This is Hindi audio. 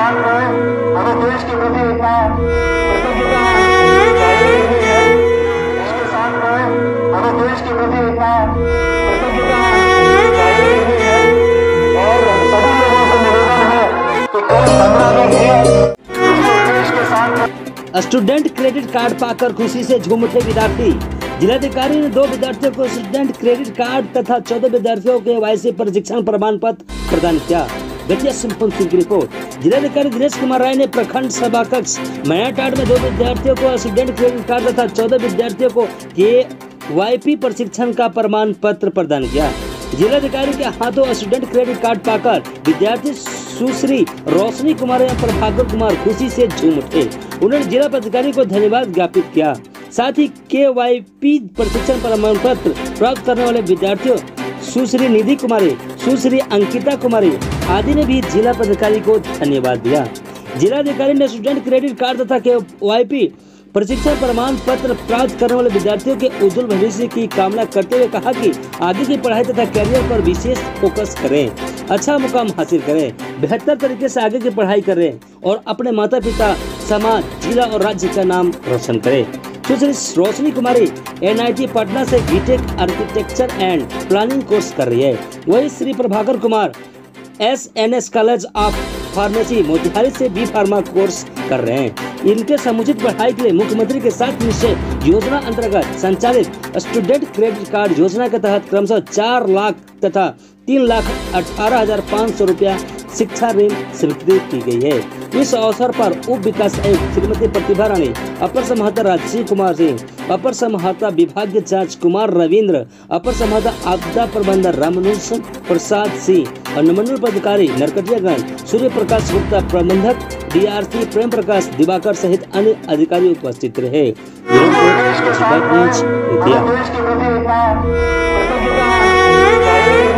साथ में हमें देश के प्रति इतना कृतज्ञता जाहिर की है, इसके साथ में हमें देश के प्रति इतना कृतज्ञता जाहिर की है और सभी लोगों से निवेदन है कि कल 15 लोग हैं देश के साथ। स्टूडेंट क्रेडिट कार्ड पाकर खुशी से झूम उठे विद्यार्थी। जिलाधिकारी ने 2 विद्यार्थियों को स्टूडेंट क्रेडिट कार्ड तथा 14 विद्यार्थियों के वाईसी प्रशिक्षण प्रमाण पत्र प्रदान किया। बेतिया सिंपल सिंह की रिपोर्ट। जिलाधिकारी दिनेश कुमार राय ने प्रखंड सभा कक्ष मैनाटांड में 2 विद्यार्थियों को स्टूडेंट क्रेडिट कार्ड तथा 14 विद्यार्थियों को KYP प्रशिक्षण का प्रमाण पत्र प्रदान किया। जिलाधिकारी के हाथों स्टूडेंट क्रेडिट कार्ड पाकर विद्यार्थी सुश्री रोशनी कुमार एवं प्रभाकर कुमार खुशी से झूम उठे। उन्होंने जिला पदाधिकारी को धन्यवाद ज्ञापित किया। साथ ही KYP प्रशिक्षण प्रमाण पत्र प्राप्त करने वाले विद्यार्थियों सुश्री निधि कुमारी, सुश्री अंकिता कुमारी आदि ने भी जिला पदाधिकारी को धन्यवाद दिया। जिलाधिकारी ने स्टूडेंट क्रेडिट कार्ड तथा KYP प्रशिक्षण प्रमाण पत्र प्राप्त करने वाले विद्यार्थियों के उज्जवल भविष्य की कामना करते हुए कहा कि आगे की पढ़ाई तथा करियर पर विशेष फोकस करें, अच्छा मुकाम हासिल करें, बेहतर तरीके से आगे की पढ़ाई करें और अपने माता पिता, समाज, जिला और राज्य का नाम रोशन करें। सुश्री रोशनी कुमारी NIT पटना से BTech architecture and planning course कर रही है। वही Shri Prabhakar Kumar SNS college of pharmacy Motihari से B फार्मा कोर्स कर रहे हैं। इनके समुचित पढ़ाई के लिए मुख्यमंत्री के 7 निश्चय योजना अंतर्गत संचालित स्टूडेंट क्रेडिट कार्ड योजना के तहत क्रमशः 4 लाख तथा 3,18,500 रुपया शिक्षा ऋण स्वीकृत की गई है। इस अवसर पर उप विकास आयुक्त श्रीमती प्रतिभा रानी, अपर समाहर्ता राजश्री कुमार सिंह, अपर समाहर्ता विभागीय जांच कुमार रविंद्र, अपर समाहर्ता आपदा प्रबंधन रामानुजन प्रसाद सिंह और नमंडल पदाधिकारी नरकटियागंज सूर्य प्रकाश गुप्ता, प्रबंधक DRC प्रेम प्रकाश दिवाकर सहित अन्य अधिकारी उपस्थित रहे। देश के प्रति इतना कृतज्ञता जाहिर